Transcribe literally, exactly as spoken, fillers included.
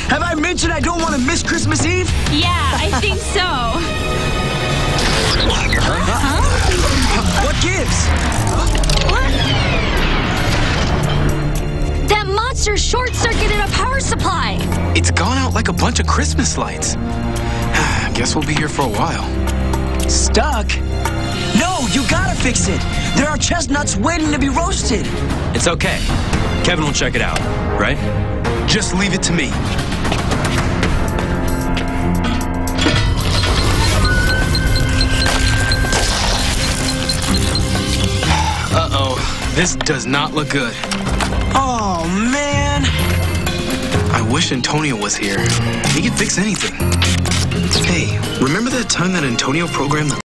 Have I mentioned I don't want to miss Christmas Eve? Yeah, I think so. Huh? What gives? What? That monster short-circuited a power supply. It's gone out like a bunch of Christmas lights. Guess we'll be here for a while. Stuck? No, you gotta fix it. There are chestnuts waiting to be roasted. It's okay. Kevin will check it out, right? Just leave it to me. Uh-oh. This does not look good. Oh, man. I wish Antonio was here. He could fix anything. Hey, remember that time that Antonio programmed the